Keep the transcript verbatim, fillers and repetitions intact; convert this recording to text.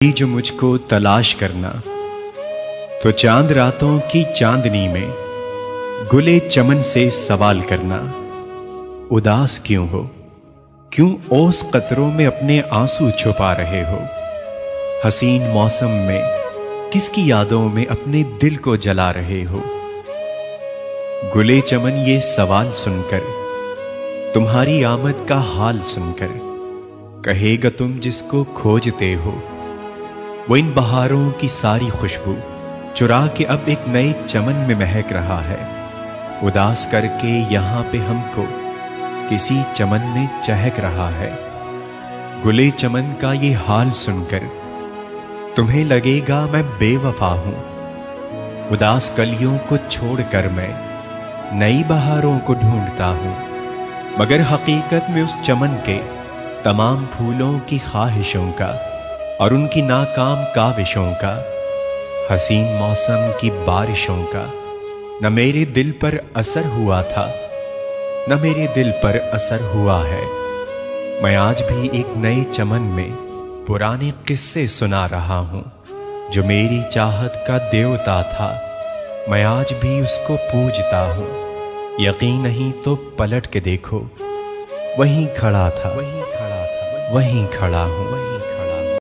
जो मुझको तलाश करना, तो चांद रातों की चांदनी में गुले चमन से सवाल करना। उदास क्यों हो, क्यों ओस कतरों में अपने आंसू छुपा रहे हो। हसीन मौसम में किसकी यादों में अपने दिल को जला रहे हो। गुले चमन ये सवाल सुनकर, तुम्हारी आमद का हाल सुनकर, कहेगा तुम जिसको खोजते हो, वो इन बहारों की सारी खुशबू चुरा के अब एक नए चमन में महक रहा है। उदास करके यहां पे हमको किसी चमन में चहक रहा है। गुले चमन का ये हाल सुनकर तुम्हें लगेगा मैं बेवफा हूं। उदास कलियों को छोड़कर मैं नई बहारों को ढूंढता हूं, मगर हकीकत में उस चमन के तमाम फूलों की ख्वाहिशों का और उनकी नाकाम काविशों का, हसीन मौसम की बारिशों का न मेरे दिल पर असर हुआ था, न मेरे दिल पर असर हुआ है। मैं आज भी एक नए चमन में पुराने किस्से सुना रहा हूं। जो मेरी चाहत का देवता था, मैं आज भी उसको पूजता हूं। यकीन नहीं तो पलट के देखो, वहीं खड़ा था, वहीं खड़ा था, वहीं खड़ा हूं।